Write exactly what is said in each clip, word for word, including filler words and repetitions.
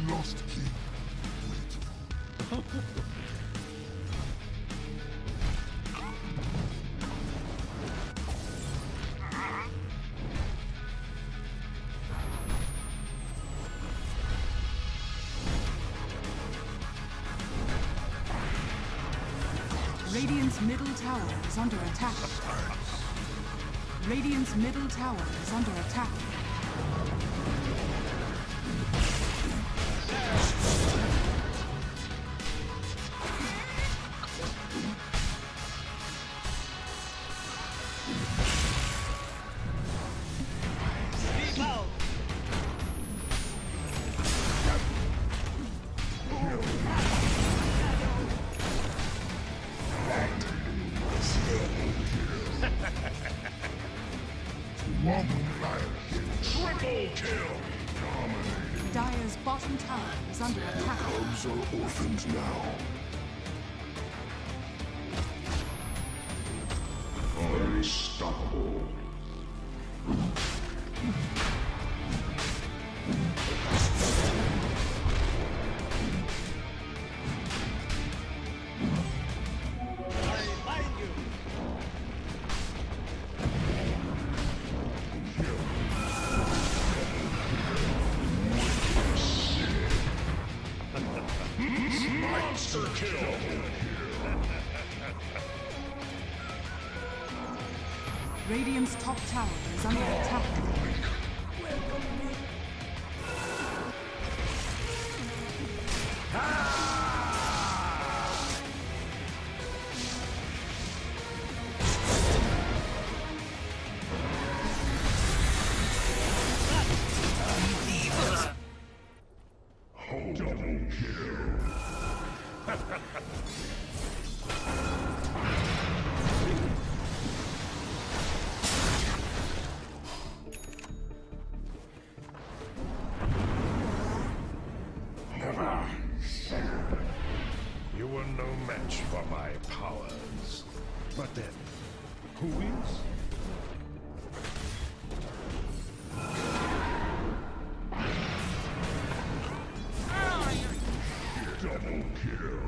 lost king. Radiant's middle tower is under attack. Radiant's middle tower is under attack. Triple kill! Dire's bottom tower is under attack. Cubs are orphans now. Unstoppable. Monster kill! Radiant's top tower is under attack. Double kill! You were no match for my powers. But then, who is? Double kill!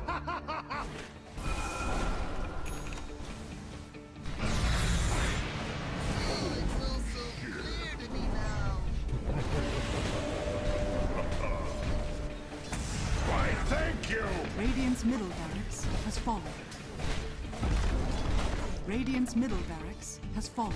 Why, thank you! Radiant's middle barracks has fallen. Radiant's middle barracks has fallen.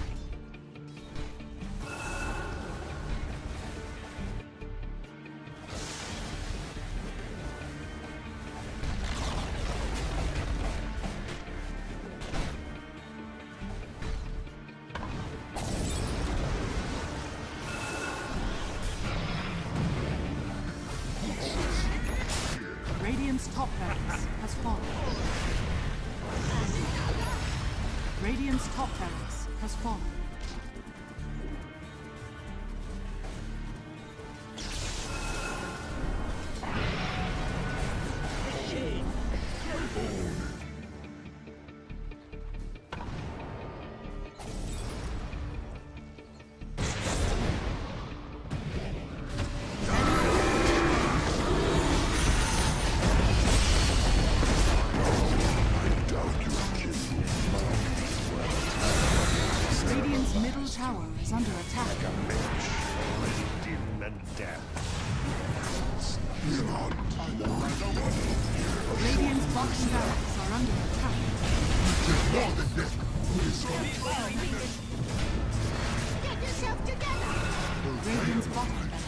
Radiant's top barracks has fallen. Radiant's top barracks has fallen. Radiant's middle tower is under attack. Dim and damp. Radiant's bottom barracks are under attack. More than death! Get yourself together! Radiant's bottom barracks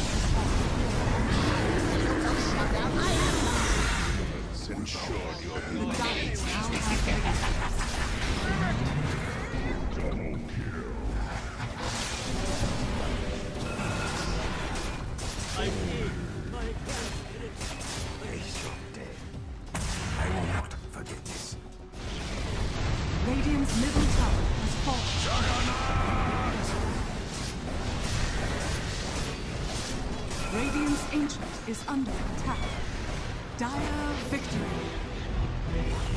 Shut down my empire! Ensured your the Giants now have Double kill! Radiant's middle tower has fallen. Radiant's ancient is under attack. Dire victory.